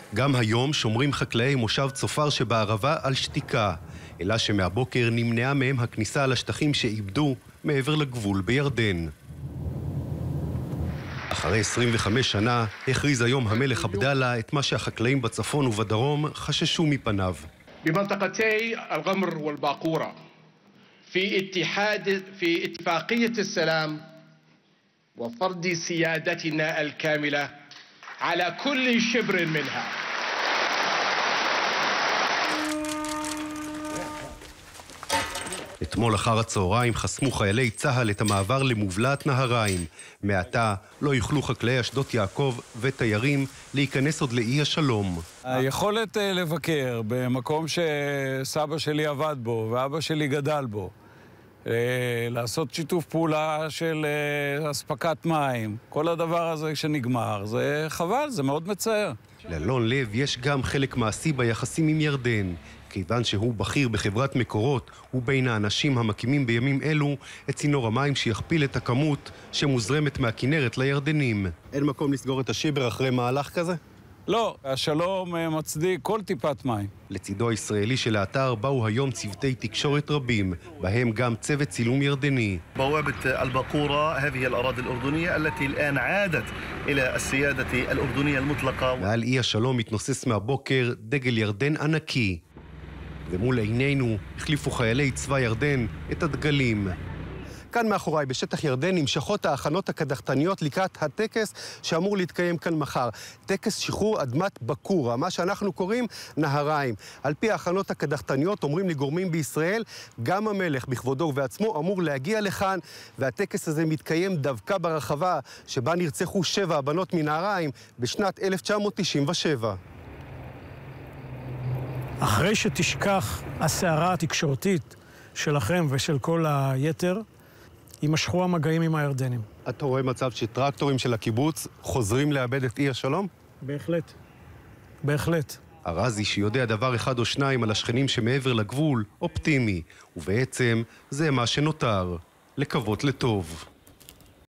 גם היום שומרים חקלאי מושב צופר שבערבה על שתיקה, אלא שמהבוקר נמנעה מהם הכניסה על השטחים שאיבדו מעבר לגבול בירדן. אחרי 25 שנה הכריז היום המלך עבדאללה את מה שהחקלאים בצפון ובדרום חששו מפניו. במנطقتي الغمر والباقورة في اتفاقية السلام وفرض سيادتنا الكاملة على كل شبر منها. אתמול אחר הצהריים חסמו חיילי צה"ל את המעבר למובלעת נהריים. מעתה לא יוכלו חקלאי אשדות יעקב ותיירים להיכנס עוד לאי השלום. היכולת לבקר במקום שסבא שלי עבד בו ואבא שלי גדל בו, לעשות שיתוף פעולה של אספקת מים, כל הדבר הזה שנגמר, זה חבל, זה מאוד מצער. לאלון לב יש גם חלק מעשי ביחסים עם ירדן. כיוון שהוא בכיר בחברת מקורות, הוא בין האנשים המקימים בימים אלו את צינור המים שיכפיל את הכמות שמוזרמת מהכינרת לירדנים. אין מקום לסגור את השיבר אחרי מהלך כזה? לא, השלום מצדיק כל טיפת מים. לצידו הישראלי של האתר באו היום צוותי תקשורת רבים, בהם גם צוות צילום ירדני. بوابة الباقورة هذه الأراضي الأردنية التي الآن عادت إلى السيادة الأردنية المطلقة. מעל אי השלום מתנוסס מהבוקר דגל ירדן ענקי. ומול עינינו החליפו חיילי צבא ירדן את הדגלים. כאן מאחוריי, בשטח ירדן, נמשכות ההכנות הקדחתניות לקראת הטקס שאמור להתקיים כאן מחר. טקס שחרור אדמת בקורה, מה שאנחנו קוראים נהריים. על פי ההכנות הקדחתניות, אומרים לגורמים בישראל, גם המלך בכבודו ובעצמו אמור להגיע לכאן, והטקס הזה מתקיים דווקא ברחבה שבה נרצחו 7 הבנות מנהריים בשנת 1997. אחרי שתשכח הסערה התקשורתית שלכם ושל כל היתר, יימשכו המגעים עם הירדנים. אתה רואה מצב שטרקטורים של הקיבוץ חוזרים לאבד את אי השלום? בהחלט. בהחלט. הרזי שיודע דבר אחד או שניים על השכנים שמעבר לגבול, אופטימי, ובעצם זה מה שנותר, לקוות לטוב.